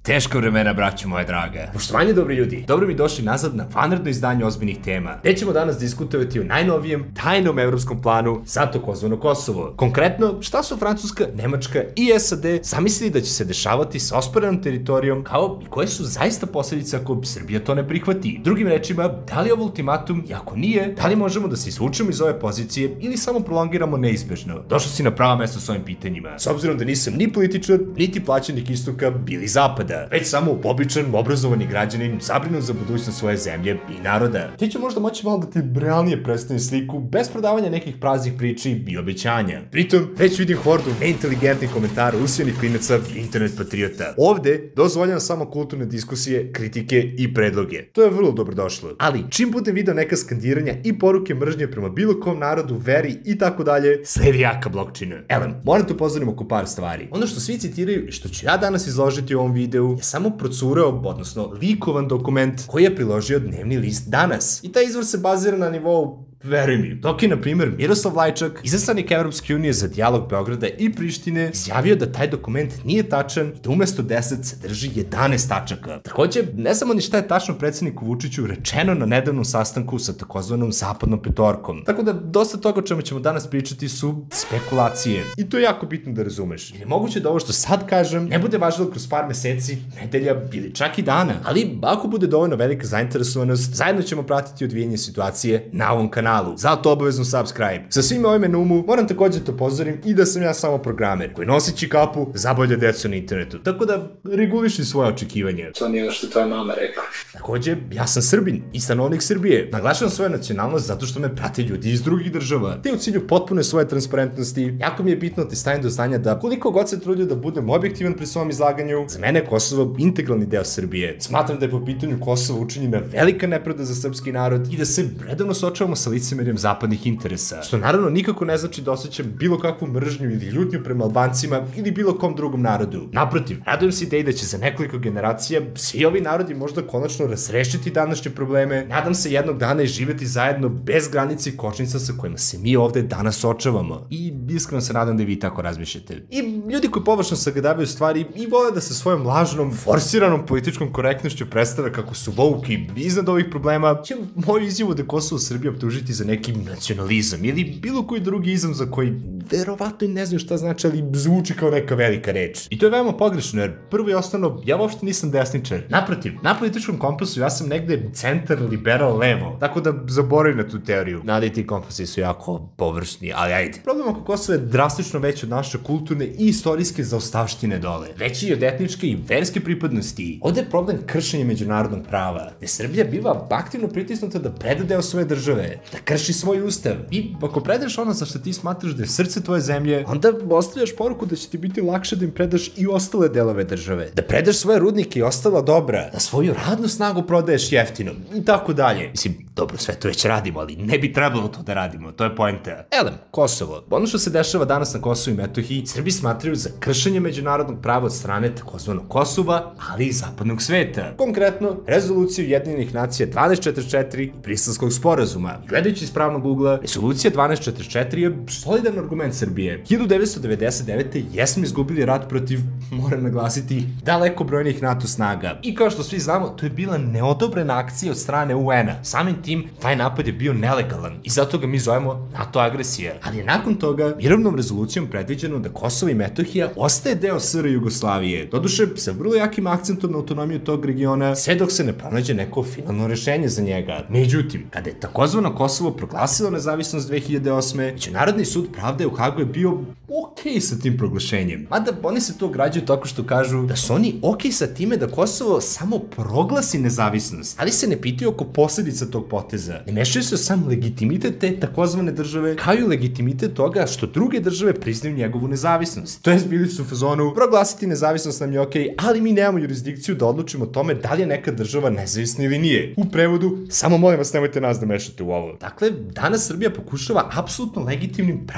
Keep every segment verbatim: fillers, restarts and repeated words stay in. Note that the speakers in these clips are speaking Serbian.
Teška vremena, braćo moje draga. Poštovanje, dobri ljudi. Dobro mi došli nazad na vanredno izdanje ozbiljnih tema. Gde ćemo danas diskutovati o najnovijem tajnom evropskom planu za takozvano Kosovo. Konkretno, šta su Francuska, Nemačka i S A D zamislili da će se dešavati sa osporenom teritorijom, kao i koje su zaista posljedice ako Srbija to ne prihvati. Drugim rečima, da li je ovo ultimatum i ako nije, da li možemo da se izvučemo iz ove pozicije ili samo prolongiramo neizbežno? Došao si na pravo mesto s ovim pitanjima. S obzirom da nisam ni političar, niti plaćenik istoka bili zapada, već samo običan, obrazovani građanin zabrinut za budućnost svoje zemlje i naroda. Ti ću možda moći malo da ti realnije predstavim sliku bez prodavanja nekih praznih priči i obećanja. Pritom, već vidim hordu neinteligentnih komentara usvojenih klinaca i internet patriota. Ovde dozvoljam samo kulturne diskusije, kritike i predloge. To je vrlo dobrodošlo. Ali, čim budem video neka skandiranja i poruke mržnje prema bilo kom narodu, veri i tako dalje, sledi jaka blokčina. Elem, moram te upozorim oko par stvari. Ono što svi citiraju i što ću ja danas izložiti u ovom videu je samo procureo, odnosno likovan dokument koji je priložio dnevni list Danas. I taj izvor se bazira na nivou, veruj mi, dok je, na primjer, Miroslav Lajčak, izaslanik Evropske unije za dijalog Beograda i Prištine, izjavio da taj dokument nije tačan i da umesto deset sadrži jedanaest tačaka. Takođe, ne znamo ni šta je tačno predsjedniku Vučiću rečeno na nedavnom sastanku sa takozvanom zapadnom petorkom. Tako da, dosta toga o čemu ćemo danas pričati su spekulacije. I to je jako bitno da razumeš. Jer je moguće da ovo što sad kažem ne bude važilo kroz par meseci, nedelja ili čak i dana. Ali, ako bude dovoljno velika zainteresovanost, zajedno ćemo pratiti odvijanje situacije na ovom kanalu. Zato obavezno subscribe. Sa svime ovime na umu, moram također te upozorim i da sam ja samo programer koji nosići kapu zabolje decu na internetu. Tako da reguliši svoje očekivanje. To nije što tvoja mama rekla. Također, ja sam Srbin i stanovnik Srbije. Naglašavam svoju nacionalnost zato što me prate ljudi iz drugih država. Te u cilju potpune svoje transparentnosti, jako mi je bitno da ti stavim do znanja da koliko god se trudio da budem objektivan pri svom izlaganju, za mene je Kosovo integralni deo Srbije. Smatram da je po pitanju Kosova učinjena velika nepravda za srpski narod i da se redovno suočavamo sa licemerjem zapadnih interesa. Što naravno nikako ne znači da osjećam bilo kakvu mržnju ili ljutnju prema Albancima ili bilo kom drugom narodu. Naprotiv, radujem se ideji da će za nekoliko generacija svi ovi narodi možda konačno razrešiti današnje probleme. Nadam se jednog dana i živeti zajedno bez granice i kočnica sa kojima se mi ovde danas suočavamo. I iskreno se nadam da i vi tako razmišljate. I ljudi koji površno sagledavaju stvari i vole da se svojom lažnom, forsiranom političkom korektnošću predstave kako su woke i iznad ovih problema, će moju izjavu da Kosovo Srbija optužiti za neki nacionalizam ili bilo koji drugi izam za koji verovatno i ne znaju šta znači, ali zvuči kao neka velika reč. I to je veoma pogrešno, jer prvo i osnovno, ja uopšte nisam desničar. Naprotiv, na političkom kompasu ja sam negde centar, liberal, levo. Tako da zaboravim na tu teoriju. Nadaj ti kompasi su jako površni, ali ajde. Problem oko Kosova je drastično veći od naše kulturne i istorijske zaostavštine dole. Veći i od etničke i verske pripadnosti. Ovde je problem kršenja međunarodnog prava, gde Srbija biva aktivno pritisnuta da preda deo svoje države, da krši svoj ustav. I ako predaš ono za što ti smatraš da je srce tvoje zemlje, onda ostavljaš poruku da će ti biti lakše da im predaš i ostale delove države. Da predaš svoje rudnike i ostala dobra, da svoju radnu snagu prodaješ jeftino i tako dalje. Mislim, dobro, sve to već radimo, ali ne bi trebalo to da radimo, to je poenta. Elem, Kosovo. Ono što se dešava danas na Kosovu i Metohiji, Srbi smatraju za kršenje međunarodnog prava od strane takozvanog Kosova, ali i zapadnog sveta. Konkretno, rezoluciju Ujedinjenih nacija dvanaest četrdeset četiri i Briselskog sporazuma. Gledajući iz pravnog ugla, rezolucija dvanaest četrdeset četiri je solidan argument Srbije. hiljadu devetsto devedeset devete. jesmo izgubili rat protiv, moram naglasiti, daleko brojnih NATO snaga. I kao što svi znamo, to je bila neodobrena akcija od strane U N-a. Samim tim, taj napad je bio nelegalan i zato ga mi zovemo NATO agresija. Ali je nakon toga mirovnom rezolucijom predviđeno da Kosovo i Metohija ostaje deo S R Jugoslavije. Doduše, sa vrlo jakim akcentom na autonomiju tog regiona, sve dok se ne pronađe neko finalno rešenje za njega. Međutim, kada je takozvano Kosovo proglasilo nezavisnost dve hiljade osme. Međunarodni sud pravde u Hagu je bio okej sa tim proglašenjem. Mada oni se to ograđuju tako što kažu da su oni okej sa time da Kosovo samo proglasi nezavisnost, ali se ne pitaju oko posljedica tog poteza. Ne mešaju se sam legitimitet te takozvane države, kao i legitimitet toga što druge države priznaju njegovu nezavisnost. To jest, bili su u fazonu, proglasiti nezavisnost nam je okej, ali mi nemamo jurisdikciju da odlučimo o tome da li je neka država nezavisna ili nije. U prevodu, samo molim vas nemojte nas da mešate u ovo. Dakle, danas Srbija pokušava apsolutno legitimnim, pravnim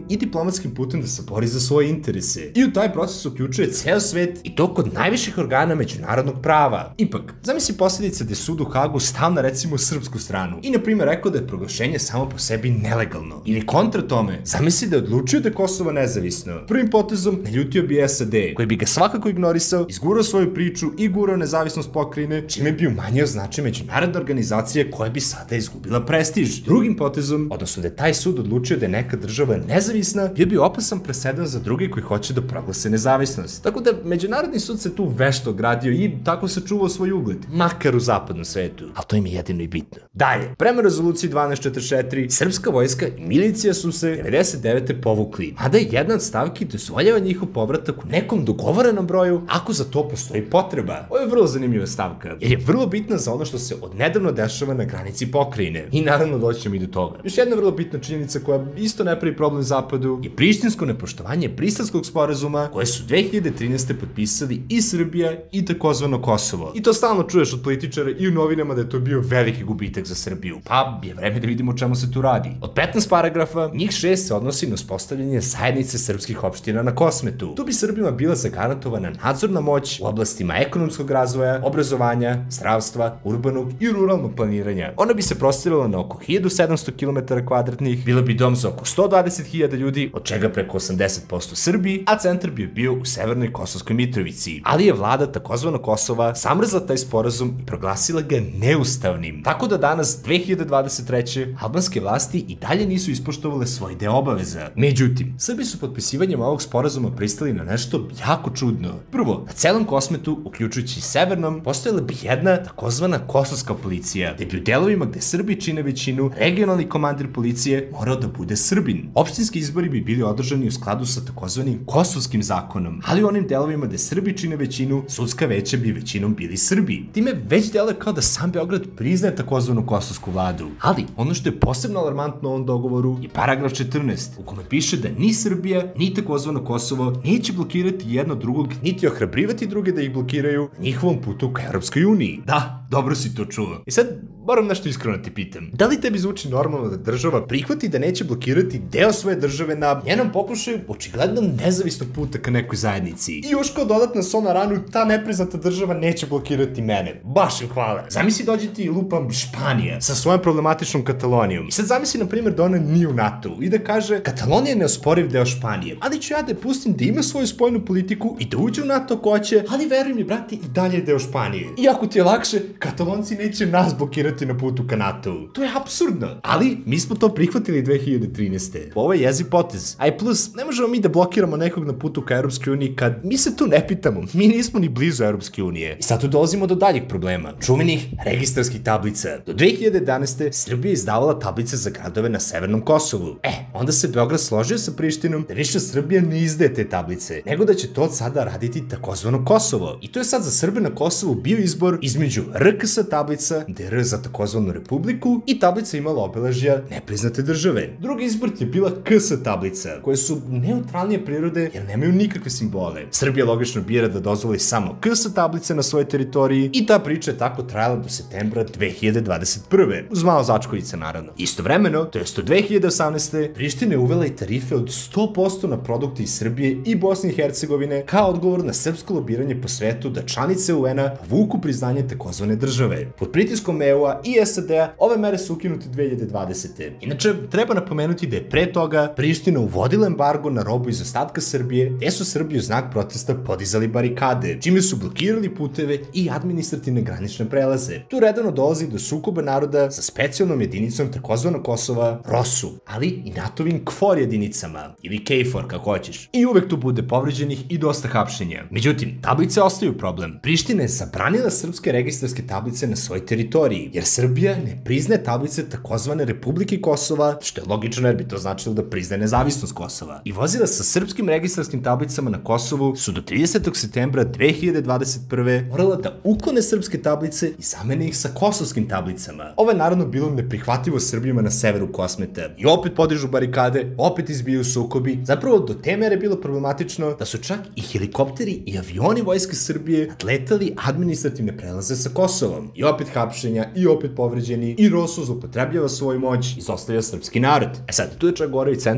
i diplomatskim putem da se bori za svoje interese. I u taj proces uključuje ceo svet i to kod najviših organa međunarodnog prava. Ipak, zamisli posljedice da je sud u Hagu stao na recimo srpsku stranu i na primjer rekao da je proglašenje samo po sebi nelegalno. Ili kontra tome, zamisli da je odlučio da je Kosovo nezavisno. Prvim potezom naljutio bi S A D, koji bi ga svakako ignorisao, izgurao svoju priču i gurao nezavisnost pokrajine, čime bi umanjio značaj međunarodne organizacije koja bi sada izgubila prestiž. Drugim potezom, odnosno da je taj sud odlučio da je neka država nezavisna, bio bi opasan presedan za druge koji hoće da proglase nezavisnost. Tako da međunarodni sud se tu vešto gradio i tako se čuvao svoj ugled, makar u zapadnom svetu. Ali to im je jedino i bitno. Dalje, prema rezoluciji dvanaest četrdeset četiri, srpska vojska i milicija su se devedeset devete povukli, mada je jedna od stavki dozvoljava njihov povratak u nekom dogovorenom broju ako za to postoji potreba. Ovo je vrlo zanimljiva stavka, jer je vrlo bitna za ono što se odnedavno dešava na granici pokrajine. I naravno doći ćemo i do toga. Još jedna vrlo bitna činjenica koja isto ne pravi problem zapadu je prištinsko nepoštovanje Briselskog sporazuma koje su dve hiljade trinaeste. potpisali i Srbija i takozvano Kosovo. I to stalno čuješ od političara i u novinama da je to bio veliki gubitak za Srbiju. Pa je vreme da vidimo o čemu se tu radi. Od petnaest paragrafa, njih šest se odnosi na uspostavljanje zajednice srpskih opština na Kosmetu. Tu bi Srbima bila zagarantovana nadzorna moć u oblastima ekonomskog razvoja, obrazovanja, zdravstva, urbanog i ruralnog planiranja. Ona bi se prostirala na oko hiljadu sedamsto kilometara kvadratnih, bila bi dom za oko sto dvadeset hiljada ljudi, od čega preko osamdeset posto Srbiji, a centar bi bio u severnoj Kosovskoj Mitrovici. Ali je vlada takozvanog Kosova zamrzla taj sporazum i proglasila ga neustavnim. Tako da danas, dve hiljade dvadeset treće. albanske vlasti i dalje nisu ispoštovale svoj deo obaveza. Međutim, Srbi su potpisivanjem ovog sporazuma pristali na nešto jako čudno. Prvo, na celom Kosmetu, uključujući i severnom, postojala bi jedna takozvana kosovska policija, gde bi u delovima gde Srbi čine većinu, regionalni komandir policije morao da bude Srbin. Opštinski izbori bi bili održani u skladu sa takozvanim kosovskim zakonom, ali u onim delovima gde Srbi čine većinu, sudska veća bi većinom bili Srbi. Time već deluje kao da sam Beograd priznaje takozvanu kosovsku vladu. Ali, ono što je posebno alarmantno u ovom dogovoru je paragraf četrnaest, u kome piše da ni Srbija, ni takozvano Kosovo neće blokirati jedno drugog, niti ohrabrivati druge da ih blokiraju na njihovom putu ka Europskoj uniji. Da, dobro si to čuo. I sad, moram nešto iskreno da ti pitam. Da li tebi zvuči normalno da država prihvati da neće blokirati deo svoje države na njenom pokušaju očigledno nezavisnog puta ka nekoj zajednici? I još kao dodatna sol na ranu, ta nepriznata država neće blokirati mene. Baš im hvala. Zamisli dođe ti lupam Španija sa svojom problematičnom Katalonijom. I sad zamisli, na primjer, da ona nije u NATO i da kaže Katalonija je neosporiv deo Španije, ali ću ja da je pustim da ima svoju spoljnu politiku i da uđe u NATO ako hoće, ali veruj mi, brate, i dalje je deo Španije. Iako ti je lakše, Katalonci neće nas blokirati na putu ka NATO-u. To je apsurdno. Ali mi smo to prihvatili dve hiljade trinaeste. Ovo je jeziv potez. A i plus, ne možemo mi da blokiramo nekog na putu ka Europskoj uniji kad mi se tu ne pitamo. Mi nismo ni blizu Europske unije. I sad tu dolazimo do daljih problema. Čuvenih registarskih tablica. Do dve hiljade jedanaeste. Srbija je izdavala tablice za gradove na severnom Kosovu. E, onda se Beograd složio sa Prištinom da više Srbija ne izdaje te tablice, nego da će to od sada raditi takozvano Kosovo. I to je sad za Srbe na Kosovu bio izbor između R K S tablica, gde R za takozvanu republiku i tablica imala obeležja nepriznate države. Drugi izbor je bila K S tablica, koje su neutralnije prirode jer nemaju nikakve simbole. Srbija logično bira da dozvoli samo K S tablice na svojoj teritoriji i ta priča je tako trajala do septembra dve hiljade dvadeset prve. Uz malo začkoljice, naravno. Istovremeno, to jest u dve hiljade osamnaeste. Priština je uvela i tarife od sto posto na produkte iz Srbije i Bosne i Hercegovine kao odgovor na srpsko lobiranje po svetu da članice U N-a povuku priznanje takozvane države. Pod pritiskom E U-a i S A D-a ove mere su ukinute dve hiljade dvadesete. Inače, treba napomenuti da je pre toga Priština uvodila embargo na robu iz ostatka Srbije, gde su Srbi u znak protesta podizali barikade, čime su blokirali puteve i administrativne granične prelaze. Tu redano dolazi do sukoba naroda sa specijalnom jedinicom takozvanog Kosova, ROSU, ali i NATO-vim KFOR jedinicama, ili KFOR kako hoćeš. I uvek tu bude povređenih i dosta hapšenja. Međutim, tablice ostaju problem. Priština je zabranila srpske registarske tablice na svojoj teritoriji, jer Srbija ne priznaje tablice takozvane Republike Kosova, što je logično jer bi to značilo da priznaje nezavisnost Kosova. I vozila sa srpskim registarskim tablicama na Kosovu su do tridesetog septembra dve hiljade dvadeset prve. morala da uklone srpske tablice i zamene ih sa kosovskim tablicama. Ovo je naravno bilo neprihvatljivo Srbima na severu Kosmeta. I opet podižu barikade, opet izbijaju sukobi. Zapravo do te mere je bilo problematično da su čak i helikopteri i avioni vojske Srbije nadletali administrativne prelaze sa Kosovom. I opet hapšenja, i opet povređeni, i ROSU zloupotrebljava svoju moć i izostavlja srpski narod. E sad, tu je čak gore i centar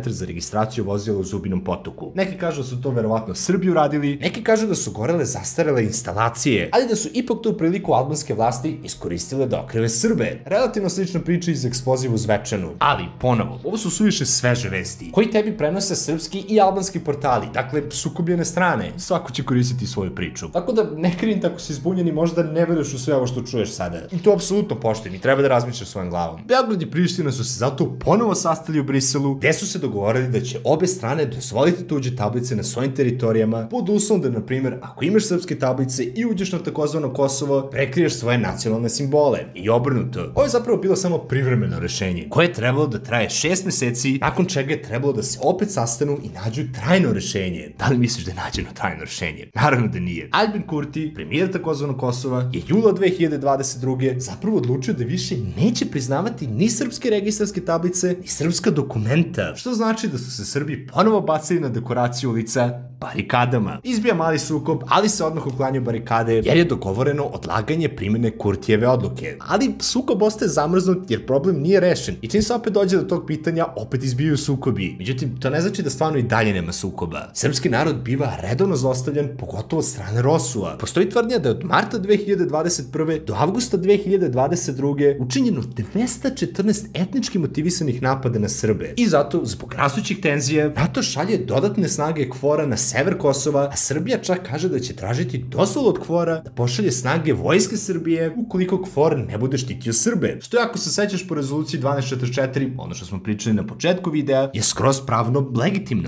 centar za registraciju vozila u Zubinom Potoku. Neki kažu da su to verovatno Srbi uradili, neki kažu da su gorele zastarele instalacije, ali da su ipak tu priliku albanske vlasti iskoristile da okrive Srbe. Relativno slična priča iz eksploziva u Zvečanu. Ali, ponovo, ovo su suviše sveže vesti, koji tebi prenose srpski i albanski portali, dakle, sukobljene strane. Svako će koristiti svoju priču. Tako da, ne krivim tako si zbunjen i možda ne veruješ u sve ovo što čuješ sada. I to apsolutno poštujem i treba da razmišljaš svojom glavom. Beograd i Priština su se zato ponovo sastali u Briselu, gde su se dogovorili da će obe strane dozvoliti tuđe tablice na svojim teritorijama, pod uslovom da, na primjer, ako imaš srpske tablice i uđeš na takozvano Kosovo, prekriješ svoje nacionalne simbole. I obrnuto. Ovo je zapravo bilo samo privremeno rešenje, koje je trebalo da traje šest meseci, nakon čega je trebalo da se opet sastanu i nađu trajno rešenje. Da li misliš da je nađeno trajno rešenje? Naravno da nije. Albin Kurti, premijer takozvanog Kosova, je jula dve hiljade dvadeset druge zapravo odlučio da više neće priznavati ni srpske registarske tablice, ni srpska dokumenta, što znači da su se Srbi ponovo bacili na dekoraciju ulica barikadama. Izbija mali sukob, ali se odmah uklanjaju barikade, jer je dogovoreno odlaganje primjene Kurtijeve odluke. Ali sukob ostaje zamrznut jer problem nije rešen i čim se opet dođe do tog pitanja, opet izbijaju sukobi. Međutim, to ne znači da stvarno i dalje nema sukoba. Srpski narod biva redovno zlostavljan, pogotovo od strane Rosua. Postoji tvrdnja da je od marta dve hiljade dvadeset prve do avgusta dve hiljade dvadeset druge učinjeno dvesta četrnaest etnički motivisanih napada na Srbe. I zato, zbog rastućih tenzija, NATO šalje dodatne snage KFOR-a na sever Kosova, a Srbija čak kaže da će tražiti dozvolu od KFOR-a da pošalje snage vojske Srbije ukoliko KFOR ne bude štitio Srbe. Što je, ako se sećaš po rezoluciji dvanaest četrdeset četiri, ono što smo pričali na početku videa, je skroz pravno legitimno.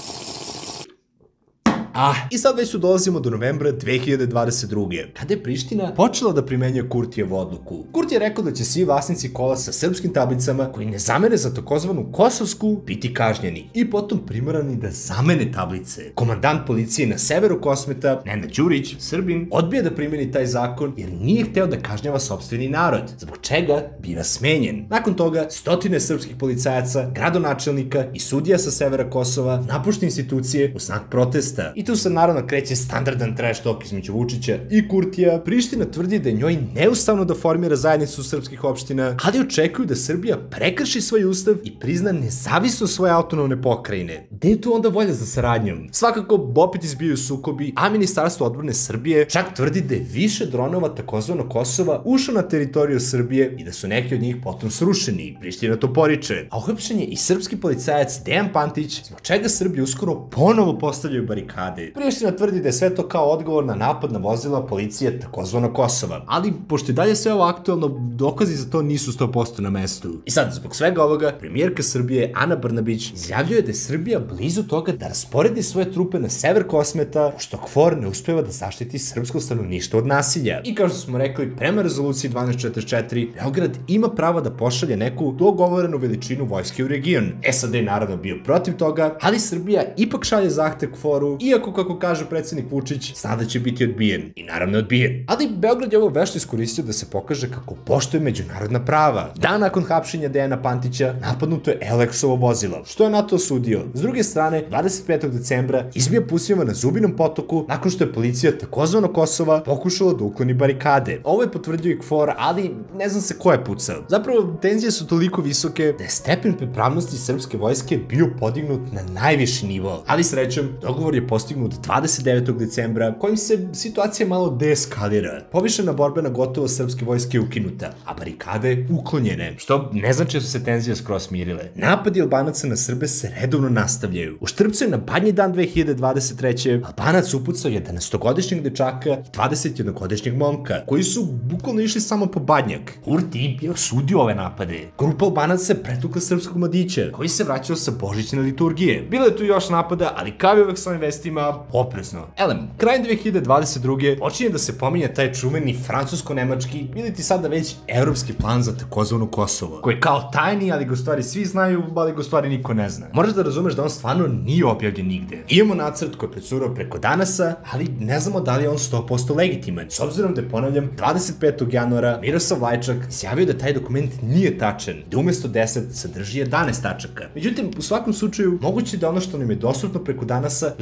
Ah, i sad već su dolazimo do novembra dve hiljade dvadeset druge, kada je Priština počela da primenjuje Kurtijevu odluku. Kurti je rekao da će svi vlasnici kola sa srpskim tablicama koji ne zamene za takozvanu kosovsku biti kažnjeni i potom primorani da zamene tablice. Komandant policije na severu Kosmeta, Nenad Đurić, Srbin, odbija da primeni taj zakon jer nije hteo da kažnjava sopstveni narod, zbog čega biva smenjen. Nakon toga, stotine srpskih policajaca, gradonačelnika i sudija sa severa Kosova napušta institucije u znak protesta. I tu se naravno kreće standardan trash talk između Vučića i Kurtija. Priština tvrdi da je njoj neustavno da formira zajednicu srpskih opština, ali očekuju da Srbija prekrši svoj ustav i prizna nezavisnost svoje autonomne pokrajine. Gde je tu onda volja za saradnjom? Svakako, opet izbijaju sukobi, a Ministarstvo odbrane Srbije čak tvrdi da je više dronova takozvano Kosova ušlo na teritoriju Srbije i da su neki od njih potom srušeni. Priština to poriče. A uhapšen je i srpski policajac Dejan Pantić, zbog čega Srbi uskoro ponovo postavljaju barikade. Priština tvrdi da je sve to kao odgovor na napad na vozila policije takozvano Kosova. Ali, pošto je dalje sve ovo aktualno, dokazi za to nisu sto posto na mestu. I sad, zbog svega ovoga, premijerka Srbije Ana Brnabić izjavljuje da je Srbija blizu toga da rasporedi svoje trupe na sever Kosmeta, što KFOR ne uspeva da zaštiti srpsko stanovništvo od nasilja. I kao što smo rekli, prema rezoluciji dvanaest četrdeset četiri, Beograd ima pravo da pošalje neku dogovorenu veličinu vojske u region. S A D je naravno bio protiv toga, ali Srbija ipak šalje zahtev KFOR-u, iako, kako kaže predsjednik Vučić, zna da će biti odbijen. I naravno je odbijen. Ali Beograd je ovo vešto iskoristio da se pokaže kako poštuje međunarodna prava. Dan nakon hapšenja Dejana Pantića napadnuto je Eleksovo vozilo, što je NATO osudio. S druge strane, dvadeset petog decembra izbija pucnjava na Zubinom Potoku nakon što je policija takozvano Kosova pokušala da ukloni barikade. Ovo je potvrdio i KFOR, ali ne znam se ko je pucao. Zapravo, tenzije su toliko visoke da je stepen pripravnosti srpske vojske bio podignut na najviši nivo. Ali srećom, dogovor je postignut dvadeset devetog decembra, kojim se situacija malo deeskalira. Povišena borbena gotovost srpske vojske je ukinuta, a barikade uklonjene, što ne znači da su se tenzije skroz smirile. Napadi Albanaca na Srbe se redovno nastavljaju. U Štrpcu je na Badnji dan dve hiljade dvadeset treće Albanac upucao jedanaestogodišnjeg dečaka i dvadesetjednogodišnjeg momka, koji su bukvalno išli samo po Badnjak. Kurti je osudio ove napade. Grupa Albanaca je pretukla srpskog mladića, koji se vraćao sa božićne liturgije. Bilo je tu još napada, ali kao i uvek s ovim vestima, oprezno. Elem, krajem dve hiljade dvadeset druge počinje da se pominje taj čuveni francusko-nemački ili ti sada već evropski plan za takozvano Kosovo, koji je kao tajni, ali ga u stvari svi znaju, ali ga u stvari niko ne zna. Moraš da razumeš da on stvarno nije objavljen nigde. Imamo nacrt koji je precurao preko Danasa, ali ne znamo da li je on sto posto legitiman. S obzirom da je, ponavljam, dvadeset petog januara Miroslav Lajčak izjavio da taj dokument nije tačan, da umesto deset sadrži jedanaest tačaka. Međutim, u svakom slučaju, moguće da ono što nam je dostupno preko Danasa liči na ono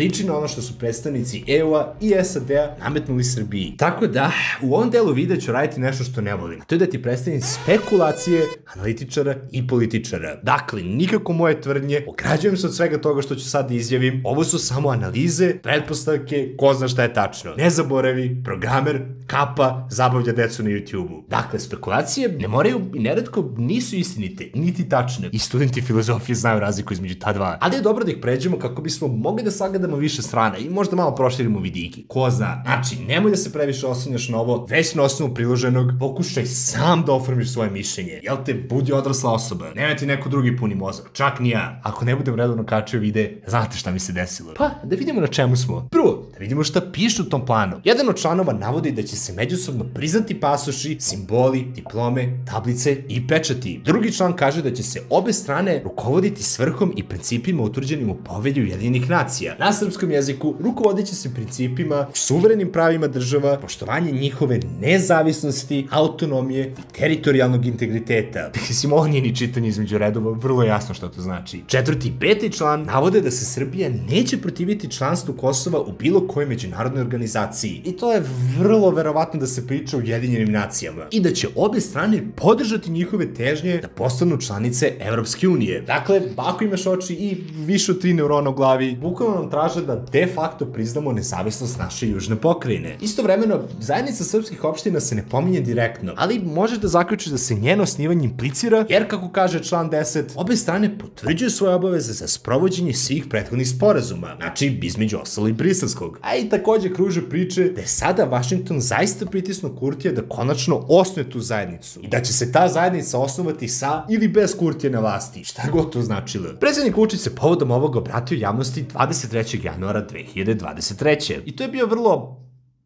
ono što su predstavnici E U-a i S A D-a nametnuli Srbiji. Tako da, u ovom delu videa ću raditi nešto što ne volim. To je da ti predstavim spekulacije analitičara i političara. Dakle, nikako moje tvrdnje, ograđujem se od svega toga što ću sad izjavim. Ovo su samo analize, pretpostavke, ko zna šta je tačno. Ne zaboravi, programer, kapa, zabavlja decu na YouTube-u. Dakle, spekulacije ne moraju i neretko nisu istinite, niti tačne. I studenti filozofije znaju razliku između ta dva. Ali je dobro da ih pređemo kako bismo mogli da sagledamo više strana i možda malo proširimo vidike. Ko zna? Znači, nemoj da se previše oslanjaš na ovo, već na osnovu priloženog, pokušaj sam da oformiš svoje mišljenje. Jel te, budi odrasla osoba. Nema ti neko drugi puni mozak, čak ni ja. Ako ne budem redovno kačio videe, znate šta mi se desilo. Pa, da vidimo na čemu smo. Prvo, da vidimo šta piše u tom planu. Jedan od članova navodi da će se međusobno priznati pasoši, simboli, diplome, tablice i pečati. Drugi član kaže da će se obe strane rukovoditi svrhom i principima utvrđenim u Povelji Ujedinjenih nacija. Na srpskom jeziku rukovodit će se principima, suverenim pravima država, poštovanje njihove nezavisnosti, autonomije i teritorijalnog integriteta. Mislim, ovo nije ni čitanje između redova, vrlo jasno što to znači. Četvrti i peti član navode da se Srbija neće protiviti članstvu Kosova u bilo kojoj međunarodnoj organizaciji. I to je vrlo verovatno da se priča o Ujedinjenim nacijama. I da će obe strane podržati njihove težnje da postanu članice Evropske unije. Dakle, ako imaš oči i više od tri neurona u glavi, bukvalno nam traže da de facto priznamo nezavisnost naše južne pokrajine. Istovremeno, zajednica srpskih opština se ne pominje direktno, ali možeš da zaključiš da se njeno osnivanje implicira, jer kako kaže član deset, obe strane potvrđuju svoje obaveze za sprovođenje svih prethodnih sporazuma, znači između ostalo i Briselskog. A i takođe kruže priče da je sada Vašington zaista pritisnuo Kurtija da konačno osnuje tu zajednicu i da će se ta zajednica osnovati sa ili bez Kurtija na vlasti, šta god to značilo. Predsednik Vučić se povodom ovoga obratio javnosti dvadeset trećeg januara dve hiljade dvadeset treće. I to je bio vrlo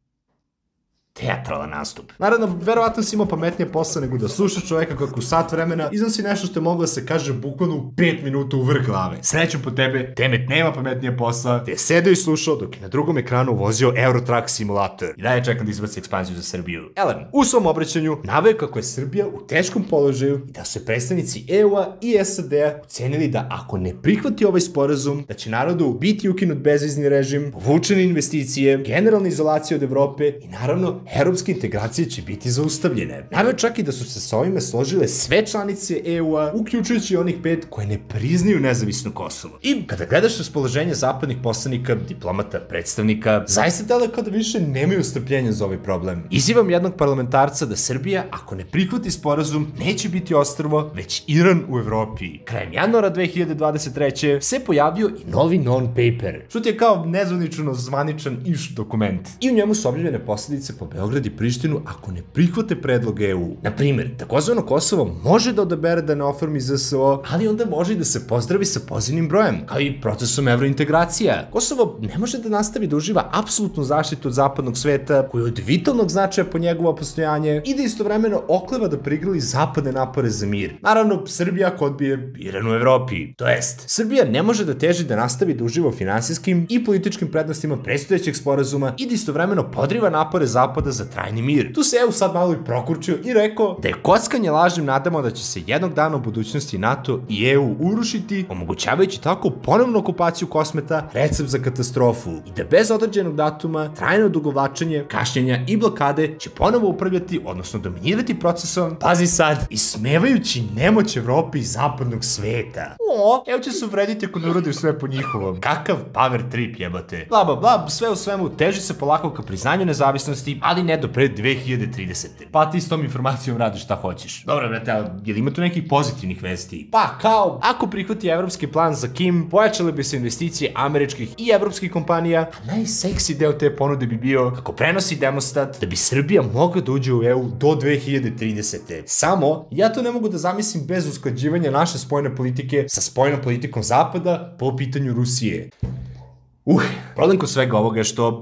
teatralan nastup. Naravno, verovatno si imao pametnije posla nego da slušaš čoveka kako u sat vremena iznosi nešto što je moglo da se kaže bukvalno u pet minuta u vrh glave. Srećom po tebe, Temet nema pametnije posla, te je sedeo i slušao dok je na drugom ekranu vozio Eurotrack simulator. I dalje čekam da izbaci ekspanziju za Srbiju. Elem, u svom obraćanju naveo kako je Srbija u teškom položaju i da su predstavnici E U-a i S A D-a ocenili da ako ne prihvati ovaj sporazum, da će narodu biti ukinut bezvizni režim, povučene investicije, generalna izolacija od Evrope i naravno evropske integracije će biti zaustavljene. Naveo čak i da su se sa ovime složile sve članice E U-a, uključujući onih pet koje ne priznaju nezavisno Kosovo. I kada gledaš raspoloženje zapadnih poslanika, diplomata, predstavnika, zaista dele kao da više nemaju strpljenja za ovaj problem. Izjavom jednog parlamentarca da Srbija, ako ne prihvati sporazum, neće biti ostrvo, već Iran u Evropi. Krajem januara dve hiljade dvadeset treće se pojavio i novi non-paper, što ti je kao nezvanično zvaničan iš dokument. I u njemu su objavljene posledice po Beograd i Prištinu ako ne prihvate predlog E U. Naprimer, takozvano Kosovo može da odabere da ne oformi Z S O, ali onda može i da se pozdravi sa pozivnim brojem, kao i procesom evrointegracija. Kosovo ne može da nastavi da uživa apsolutnu zaštitu od zapadnog sveta, koji je od vitalnog značaja po njegovo postojanje i da istovremeno okleva da prigrali zapadne napore za mir. Naravno, Srbija ako odbije Iran u Evropi. To jest, Srbija ne može da teži da nastavi da uživa u finansijskim i političkim prednostima predstojećeg sporazuma i da istovremeno podriva napore zapada za trajni mir. Tu se E U sad malo i prokurčio i rekao da je kockanje lažnim nadama da će se jednog dana u budućnosti NATO i E U urušiti, omogućavajući tako ponovnu okupaciju Kosmeta, recept za katastrofu i da bez određenog datuma, trajno odugovlačenje, kašnjenja i blokade će ponovo upravljati, odnosno dominirati procesom, pazi sad, ismevajući nemoć Evrope i zapadnog sveta. O, E U će se uvrediti ako ne uradi sve po njihovom. Kakav power trip jebate. Bla bla bla, sve u svemu teži se polako ka priznanju nezavisnosti, ali ne do pre dve hiljade tridesete. Pa ti s tom informacijom radiš šta hoćeš. Dobro, brate, ali je li ima tu nekih pozitivnih vesti? Pa, kao, ako prihvati evropski plan za Kim, pojačale bi se investicije američkih i evropskih kompanija, a najseksi deo te ponude bi bio kako prenosi demostat da bi Srbija mogla da uđe u E U do dve hiljade tridesete. Samo, ja to ne mogu da zamislim bez usklađivanja naše spoljne politike sa spoljnom politikom Zapada po pitanju Rusije. Uh, problem kod svega ovoga je što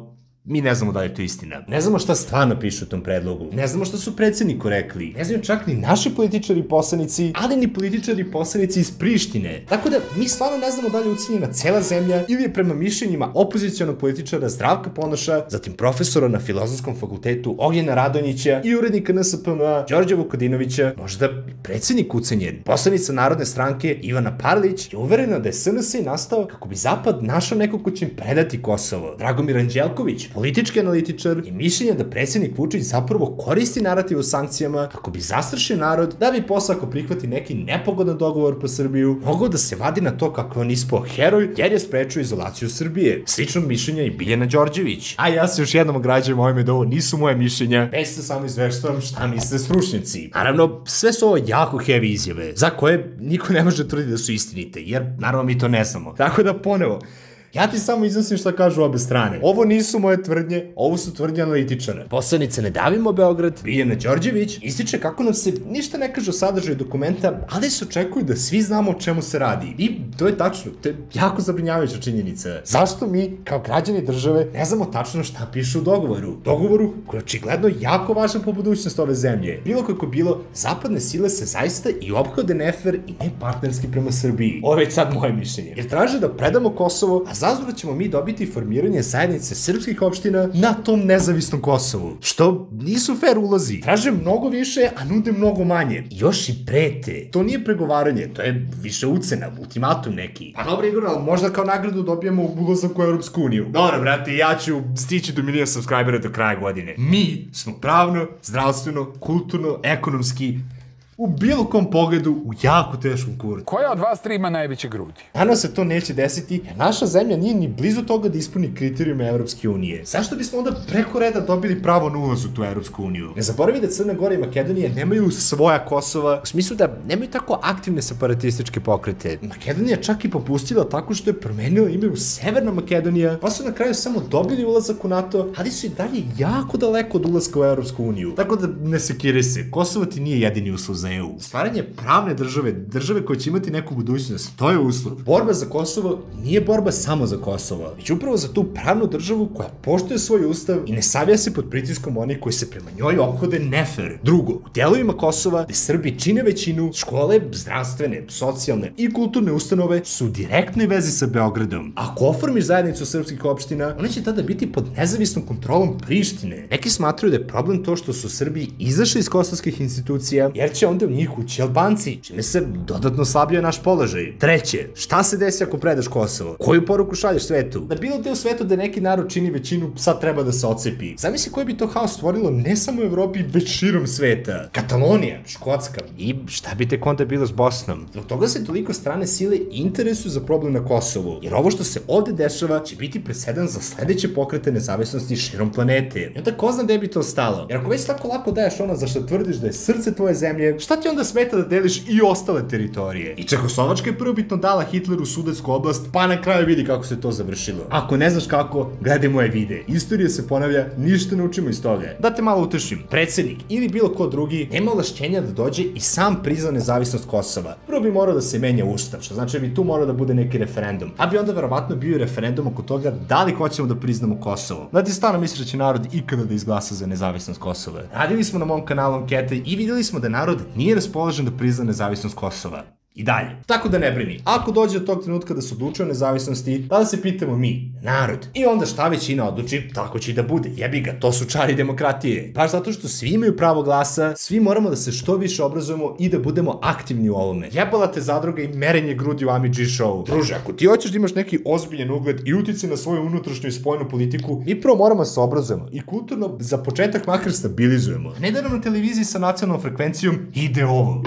mi ne znamo da li je to istina. Ne znamo šta stvarno piše u tom predlogu. Ne znamo šta su predsjedniku rekli. Ne znamo čak ni naši političari i poslanici, ali ni političari i poslanici iz Prištine. Tako da mi stvarno ne znamo da li je ucenjena cela zemlja ili je prema mišljenjima opozicionog političara Zdravka Ponoša, zatim profesora na Filozofskom fakultetu Ognjena Radonjića i urednika N S P M-a Đorđa Vukadinovića možda predsjednik ucenjen. Poslanica Narodne stranke Ivana Parlić je uverena da je S N S nastao kako bi Zapad našao nekog ko će im predati Kosovo. Dragomir Anđelković, politički analitičar, je mišljenja da predsjednik Vučić zapravo koristi narativ o sankcijama kako bi zastrašio narod, da bi posle ako prihvati neki nepogodan dogovor po Srbiju, mogao da se vadi na to kako on ispao heroj jer je sprečio izolaciju Srbije. Slično mišljenja i Biljana Đorđević. A ja se još jednom ograđujem ovime da ovo nisu moje mišljenja, već se samo izveštavam šta misle stručnjaci. Naravno, sve su ovo jako heavy izjave, za koje niko ne može tvrditi da su istinite, jer naravno mi to ne znamo. Tako da ponovo, ja ti samo iznosim šta kažu obe strane. Ovo nisu moje tvrdnje, ovo su tvrdnje analitičara. Poslanica Ne davimo Beograd, Biljana Đorđević, ističe kako nam se ništa ne kaže o sadržaju dokumenta, ali se očekuju da svi znamo o čemu se radi. I to je tačno, to je jako zabrinjavajuća činjenica. Zašto mi, kao građani države, ne znamo tačno šta piše u dogovoru? Dogovoru koji je očigledno jako važan po budućnost ove zemlje. Bilo kako bilo, zapadne sile se zaista i ophode nefer i ne partnerski prema Srbiji. Ovo je već sad moje mišljenje. Jer traže da predamo Kosovo, a zazvrat ćemo mi dobiti formiranje zajednice srpskih opština na tom nezavisnom Kosovu. Što nisu fair ulozi. Traže mnogo više, a nude mnogo manje. I još i prete. To nije pregovaranje, to je više ucena, ultimatum neki. Pa dobro Igor, ali možda kao nagradu dobijemo ulazak u Europsku uniju. Dobro, brate, ja ću stići do milijon subscribera do kraja godine. Mi smo pravno, zdravstveno, kulturno, ekonomski, u bilo kom pogledu u jako teškom kurtu. Koja od vas tri ima najveće grudi? Danas se to neće desiti, jer naša zemlja nije ni blizu toga da ispuni kriterijume Evropske unije. Zašto bismo onda preko reda dobili pravo na ulaz u tu Evropsku uniju? Ne zaboravi da Crna Gora i Makedonija nemaju svoja Kosova, u smislu da nemaju tako aktivne separatističke pokrete. Makedonija čak i popustila tako što je promenila ime u Severna Makedonija, pa su na kraju samo dobili ulazak u NATO, ali su i dalje jako daleko od ulaska u Evropsku uniju. Tako da ne sekiraj se, Kosovo ti nije jedini uslov za E U. Stvaranje pravne države, države koja će imati neku budućnost, to je uslov. Borba za Kosovo nije borba samo za Kosovo, već upravo za tu pravnu državu koja poštuje svoj ustav i ne savija se pod pritiskom onih koji se prema njoj ophode nefer. Drugo, u delovima Kosova, gde Srbi čine većinu, škole, zdravstvene, socijalne i kulturne ustanove su u direktnoj vezi sa Beogradom. Ako oformiš zajednicu srpskih opština, one će tada biti pod nezavisnom kontrolom Prištine. Neki smatraju da je problem to što su Srbi izašli iz kosovskih institucija, jer će onda u njih ući Albanci, čime se dodatno slabio naš položaj. Treće, šta se desi ako predaš Kosovo? Koju poruku šalješ svetu? Da bilo te u svetu da neki narod čini većinu, sad treba da se ocepi. Zamisli koji bi to haos stvorilo ne samo u Evropi, već širom sveta. Katalonija, Škotska i šta bi tek onda bilo s Bosnom? Zbog toga se toliko strane sile interesuju za problem na Kosovu, jer ovo što se ovde dešava će biti presedan za sledeće pokrete nezavisnosti širom planete. I onda ko zna gde bi to stalo? Jer ako već tako lako daješ ono za što tvrdiš da je srce tvoje zemlje, šta ti onda smeta da deliš i ostale teritorije? I Čehoslovačka je prvobitno dala Hitleru Sudetsku oblast, pa na kraju vidi kako se to završilo. Ako ne znaš kako, gledaj moje videe. Istorija se ponavlja, ništa ne učimo iz toga. Da te malo utešim, predsjednik ili bilo ko drugi nema ovlašćenja da dođe i sam prizna nezavisnost Kosova. Prvo bi morao da se menja ustav, što znači da bi tu morao da bude neki referendum. A bi onda verovatno bio referendum oko toga da li hoćemo da priznamo Kosovo. Da ti stvarno misliš da će narod ikada da izglasa za nezavisnost Kosova? Radili smo na mom kanalu ankete i vidjeli smo da narod nije raspoložen da prizna nezavisnost Kosova. I dalje. Tako da ne brini. Ako dođe do tog trenutka da se odlučuje o nezavisnosti, tada se pitamo mi, narod. I onda šta većina odluči, tako će i da bude. Jebi ga, to su čari demokratije. Baš zato što svi imaju pravo glasa, svi moramo da se što više obrazujemo i da budemo aktivni u ovome. Jebala te zadruga i merenje grudi u Ami G Show. Druže, ako ti hoćeš da imaš neki ozbiljen ugled i uticaj na svoju unutrašnju i spoljnu politiku, mi prvo moramo da se obrazujemo i kulturno za početak makar stabilizujemo. Ne da nam na televiziji sa nacionalnom frekvencijom ide ovo.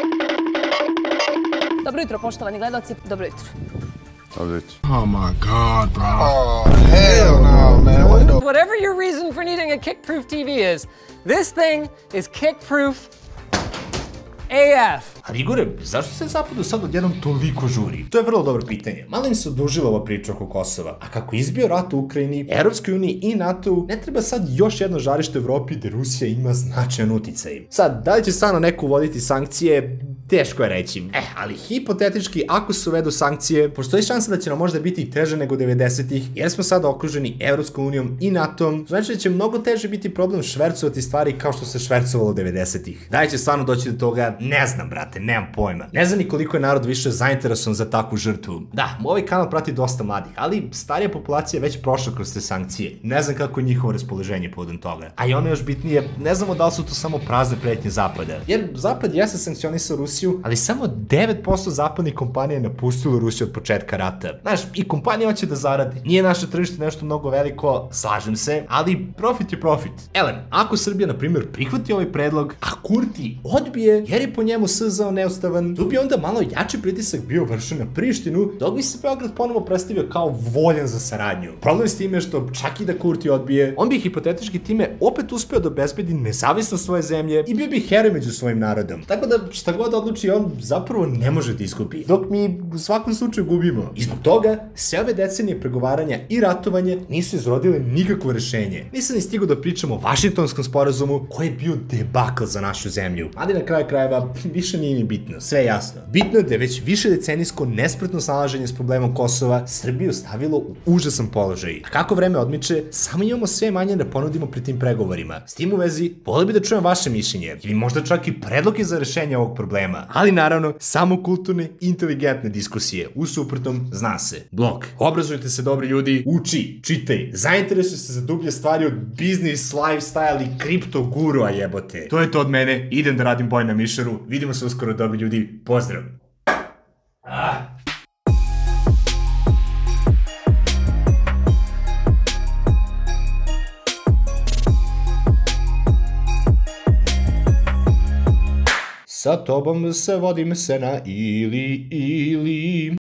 Dobro jutro, poštovani gledalci. Dobro jutro. Dobro jutro. Oh my God, bro. Oh, hell no, man. Whatever your reason for needing a kick-proof T V is, this thing is kick-proof A F. Ali Igore, zašto se Zapadu sad odjednom toliko žuri? To je vrlo dobro pitanje. Malo im se odužila ova priča oko Kosova. A kako je izbio rat u Ukrajini, Evropskoj uniji i NATO, ne treba sad još jedno žarište u Evropi gde Rusija ima značajan uticaj. Sad, da li će stvarno neko uvoditi sankcije? teško je reći. Eh, ali hipotetički, ako se uvedu sankcije, postoji šansa da će nam možda biti teže nego devedesetih, jer smo sada okruženi Evropskom unijom i NATO-om, znači da će mnogo teže biti problem švercovati stvari kao što se švercovalo devedesetih. Da li će stvarno doći do toga? Ne znam, brate, nemam pojma. Ne znam ni koliko je narod više zainteresovan za takvu žrtvu. Da, ovaj kanal prati dosta mladih, ali starija populacija je već prošla kroz te sankcije. Ne znam kako je njihovo raspoloženje povodom toga. A i ono još bitnije, ne znamo da li su to samo prazne pretnje Zapada. Jer Zapad jeste sankcionisao Rusiju, ali samo devet posto zapadnih kompanija je napustilo Rusiju od početka rata. Znaš, i kompanija hoće da zaradi. Nije naše tržište nešto mnogo veliko, slažem se, ali profit je profit. Elem, ako Srbija, na primjer, prihvati ovaj predlog, a Kurti odbije, jer je po njemu S Z O neustavan, tu bi onda malo jači pritisak bio vršen na Prištinu, dok bi se Beograd ponovo predstavio kao voljan za saradnju. Problem s time je što čak i da Kurti odbije, on bi hipotetički time opet uspeo da obezbedi nezavisnost svoje zemlje i bio bi heroj među svojim narodom. Tako da šta god odluči, on zapravo ne može da izgubi. Dok mi u svakom slučaju gubimo. I zbog toga, sve ove decenije pregovaranja i ratovanja nisu izrodile nikakvo rešenje. Nisam ni stigao da pričam o Vašingtonskom sporazumu, koji je bio debakl za našu zemlju. Ali na kraju krajeva, više nije ni bitno, sve je jasno. Bitno je da je već više decenijsko nespretno snalaženje s problemom Kosova Srbiju stavilo u užasan položaj. A kako vreme odmiče, samo imamo sve manje da ponudimo pri tim pregovorima. S tim u vezi, volio bi da čujem vaše mišljenje, ili možda čak i predloge za rešenje ovog problema. Ali naravno, samo kulturne, inteligentne diskusije. U suprotnom, zna se. Blok. Obrazujte se, dobri ljudi, uči, čitaj, zainteresuj se za dublje stvari od biznis, lifestyle i kripto gurua jebote. To je to od mene, idem da radim boj na mišaru, vidimo se uskoro, dobri ljudi, pozdrav! Ah. Sa tobom se vodim se na ili ili